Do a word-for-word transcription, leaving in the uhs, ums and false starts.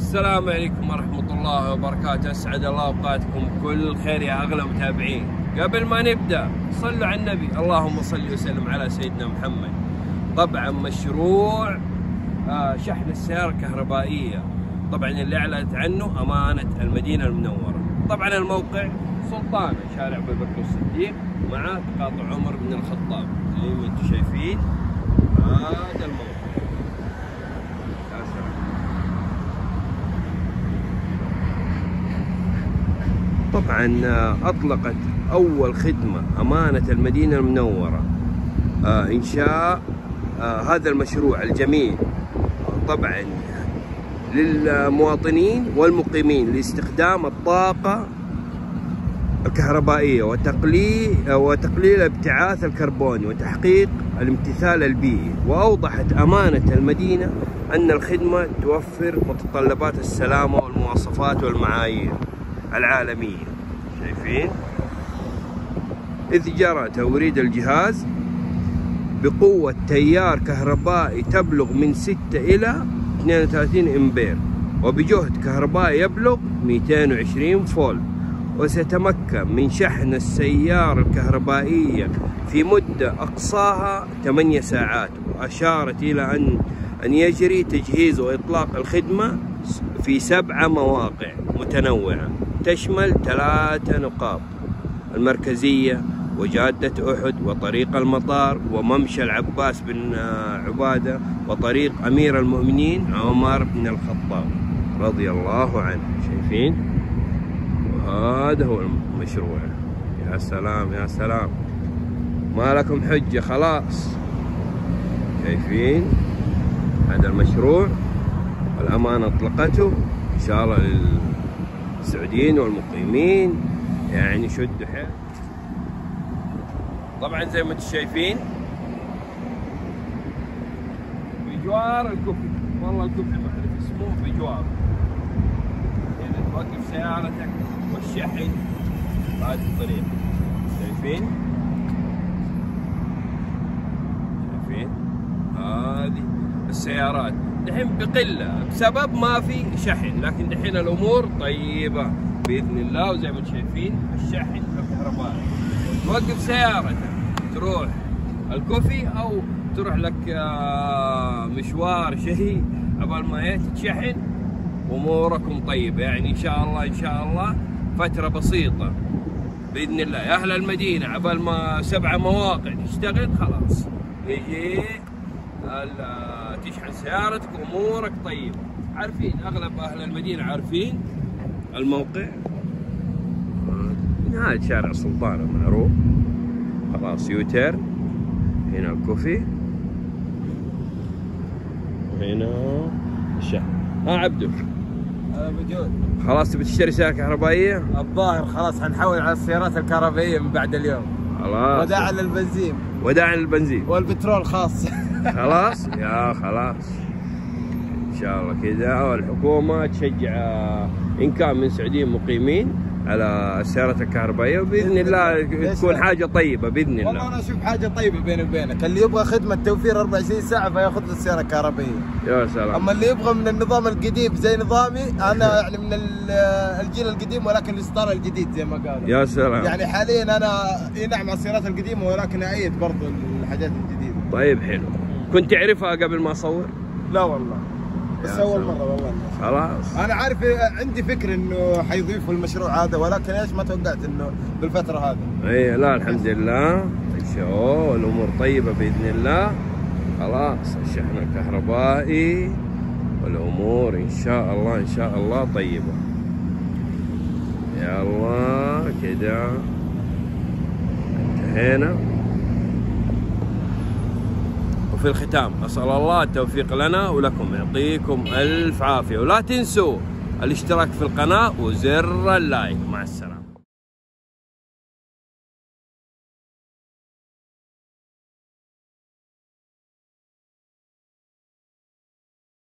السلام عليكم ورحمة الله وبركاته. أسعد الله أوقاتكم بكل خير يا أغلى متابعين. قبل ما نبدأ صلوا على النبي، اللهم صل وسلم على سيدنا محمد. طبعا مشروع شحن السيارة الكهربائية طبعا اللي أعلنت عنه أمانة المدينة المنورة. طبعا الموقع سلطانة، شارع أبو بكر الصديق، معاه تقاطع عمر بن الخطاب زي ما انتم شايفين. هذا الموقع طبعا أطلقت أول خدمة أمانة المدينة المنورة آه إنشاء آه هذا المشروع الجميل طبعا للمواطنين والمقيمين لاستخدام الطاقة الكهربائية وتقليل وتقليل الابتعاث الكربوني وتحقيق الامتثال البيئي. وأوضحت أمانة المدينة أن الخدمة توفر متطلبات السلامة والمواصفات والمعايير العالمية. شايفين؟ إذ جرى توريد الجهاز بقوة تيار كهربائي تبلغ من ستة إلى اثنين وثلاثين أمبير وبجهد كهربائي يبلغ مئتين وعشرين فولت، وستتمكن من شحن السيارة الكهربائية في مدة أقصاها ثمانية ساعات. وأشارت إلى أن أن يجري تجهيز وإطلاق الخدمة في سبع مواقع متنوعة تشمل ثلاثة نقاط: المركزية وجادة أحد وطريق المطار وممشى العباس بن عبادة وطريق أمير المؤمنين عمر بن الخطاب رضي الله عنه. شايفين؟ وهذا هو المشروع. يا سلام يا سلام، ما لكم حجة خلاص. شايفين؟ هذا المشروع الأمانة أطلقته إن شاء الله للسعوديين والمقيمين، يعني شدوا حيل. طبعا زي ما انتم شايفين بجوار الكوفي، والله الكوفي ما اعرف اسمه، بجوار يعني توقف سيارتك والشحن بهذه الطريقة. شايفين؟ شايفين؟ هذه السيارات دحين بقلة بسبب ما في شحن، لكن دحين الأمور طيبة بإذن الله. وزي ما انتم شايفين الشحن الكهربائي، توقف سيارتك تروح الكوفي أو تروح لك مشوار شيء قبل ما تتشحن، أموركم طيبة. يعني إن شاء الله إن شاء الله فترة بسيطة بإذن الله يا أهل المدينة، قبل ما سبع مواقع تشتغل خلاص يجي تشحن سيارتك، أمورك طيبة. عارفين أغلب أهل المدينة عارفين الموقع. هذا شارع سلطانة معروف، خلاص يوتير. هنا الكوفي، هنا الشحن. ها عبدو أنا موجود. خلاص تبي تشتري سيارة كهربائية؟ الظاهر خلاص حنحول على السيارات الكهربائية من بعد اليوم. خلاص وداعا للبنزين. وداعا للبنزين والبترول خاص. خلاص يا خلاص ان شاء الله كذا. والحكومة تشجع ان كان من سعوديين مقيمين على السيارات الكهربائية، وبإذن الله تكون حاجة طيبة بإذن الله. والله أنا أشوف حاجة طيبة بيني وبينك، اللي يبغى خدمة توفير أربع وعشرين ساعة فياخذ له السيارة الكهربائية. يا سلام. أما اللي يبغى من النظام القديم زي نظامي أنا، يعني من الجيل القديم ولكن الإصدار الجديد زي ما قالوا. يا سلام. يعني حاليا أنا إي نعم على السيارات القديمة ولكن أعيد برضو الحاجات الجديدة. طيب حلو. كنت تعرفها قبل ما أصور؟ لا والله، بس أول مرة والله. خلاص أنا عارف، عندي فكر إنه حيضيفوا المشروع هذا، ولكن إيش ما توقعت إنه بالفترة هذه. إيه لا الحمد لله شو الأمور طيبة بإذن الله. خلاص الشحن الكهربائي والأمور إن شاء الله إن شاء الله طيبة. يا الله كده انتهينا. وفي الختام أسأل الله التوفيق لنا ولكم، يعطيكم ألف عافية، ولا تنسوا الاشتراك في القناة وزر اللايك. مع السلامة.